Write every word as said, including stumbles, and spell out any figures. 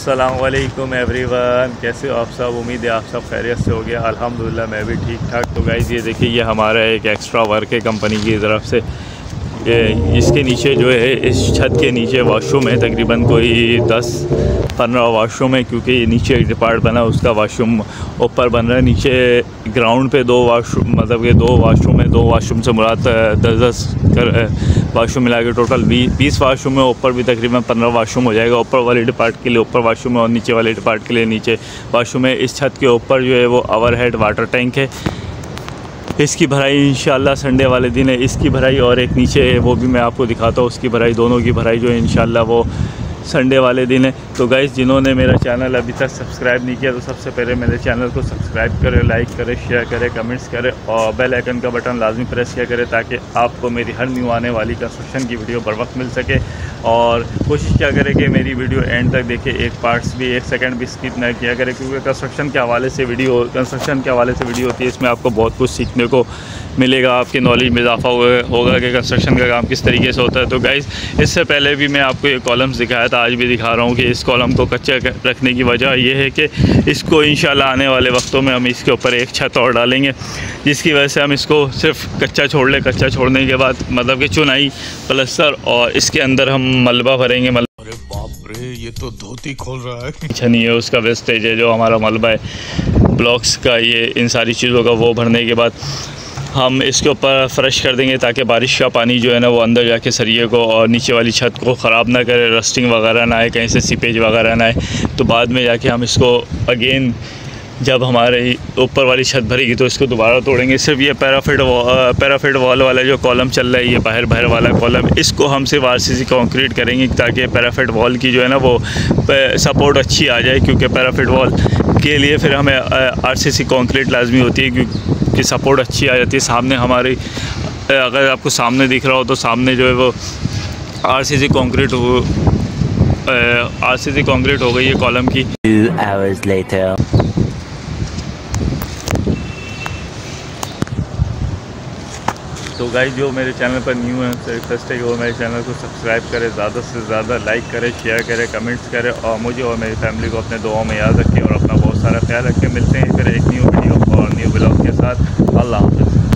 अस्सलामुअलैकुम एवरीवन, कैसे हो आप सब। उम्मीद है आप सब खैरियत से हो गया। अल्हम्दुलिल्लाह मैं भी ठीक ठाक। तो गाइज़ ये देखिए, ये हमारा एक एक्स्ट्रा वर्क है कंपनी की तरफ से। ये इसके नीचे जो है, इस छत के नीचे वॉशरूम है, तकरीबन कोई दस पंद्रह वॉशरूम है, क्योंकि ये नीचे एक डिपार्ट बना उसका वॉशरूम ऊपर बन रहा है। नीचे ग्राउंड पे दो वॉशरूम, मतलब कि दो वॉशरूम है। दो वॉशरूम से मुराद दस दस कर वॉशरूम मिला के टोटल बीस वॉशरूम है। ऊपर भी तकरीबन पंद्रह वॉशरूम हो जाएगा। ऊपर वाले डिपार्ट के लिए ऊपर वॉशरूम है और नीचे वाले डिपार्ट के लिए नीचे वॉशरूम है। इस छत के ऊपर जो है वो ओवरहेड वाटर टैंक है। इसकी भराई इंशाल्लाह संडे वाले दिन है, इसकी भराई, और एक नीचे है वो भी मैं आपको दिखाता हूँ उसकी भराई। दोनों की भराई जो है इंशाल्लाह वो संडे वाले दिन है। तो गाइज़ जिन्होंने मेरा चैनल अभी तक सब्सक्राइब नहीं किया तो सबसे पहले मेरे चैनल को सब्सक्राइब करें, लाइक करें, शेयर करें, कमेंट्स करें और बेल आइकन का बटन लाजमी प्रेस किया करें, ताकि आपको मेरी हर न्यू आने वाली कंस्ट्रक्शन की वीडियो बर वक्त मिल सके। और कोशिश क्या करें कि मेरी वीडियो एंड तक देखें, एक पार्ट्स भी एक सेकंड भी स्किप ना किया करें, क्योंकि कंस्ट्रक्शन के हवाले से वीडियो कंस्ट्रक्शन के हवाले से वीडियो होती है। इसमें आपको बहुत कुछ सीखने को मिलेगा, आपकी नॉलेज में इजाफा होगा कि कंस्ट्रक्शन का काम किस तरीके से होता है। तो गाइज़ इससे पहले भी मैं आपको ये कॉलम्स दिखाया था, आज भी दिखा रहा हूँ कि इस कॉलम को कच्चा रखने की वजह यह है कि इसको इंशाल्लाह आने वाले वक्तों में हम इसके ऊपर एक छत और डालेंगे, जिसकी वजह से हम इसको सिर्फ कच्चा छोड़ लें। कच्चा छोड़ने के बाद मतलब कि चुनाई, प्लस्तर और इसके अंदर हम मलबा भरेंगे। मलबा, अरे बाप रे, ये तो धोती खोल रहा है। अच्छा नहीं है, उसका वेस्टेज है जो हमारा मलबा है ब्लॉक्स का, ये इन सारी चीज़ों का, वो भरने के बाद हम इसके ऊपर फ्रेश कर देंगे, ताकि बारिश का पानी जो है ना वो अंदर जाके सरिये को और नीचे वाली छत को ख़राब ना करे, रस्टिंग वगैरह ना आए, कहीं से सीपेज वगैरह ना आए। तो बाद में जाके हम इसको अगेन जब हमारे ऊपर वाली छत भरेगी तो इसको दोबारा तोड़ेंगे। सिर्फ ये पैराफिट पैराफिट वॉल वाला जो कॉलम चल रहा है, ये बाहर बाहर वाला कॉलम, इसको हम सिर्फ आरसीसी कंक्रीट करेंगे, ताकि पैराफिट वॉल की जो है ना वो सपोर्ट अच्छी आ जाए। क्योंकि पैराफिट वॉल के लिए फिर हमें आरसीसी कंक्रीट लाजमी होती है, क्योंकि सपोर्ट अच्छी आ जाती है। सामने हमारी, अगर आपको सामने दिख रहा हो तो सामने जो है वो आरसीसी कंक्रीट हो आरसीसी कंक्रीट हो गई है कॉलम की। Two hours later. तो गाइस जो मेरे चैनल पर न्यू है उनसे रिक्वेस्ट है कि वो मेरे चैनल को सब्सक्राइब करें, ज़्यादा से ज़्यादा लाइक करें, शेयर करें, कमेंट्स करें और मुझे और मेरी फैमिली को अपने दुआओं में याद रखें और अपना बहुत सारा ख्याल रखें। मिलते हैं फिर एक न्यू वीडियो और न्यू ब्लॉग के साथ। अल्लाह हाफ़िज़।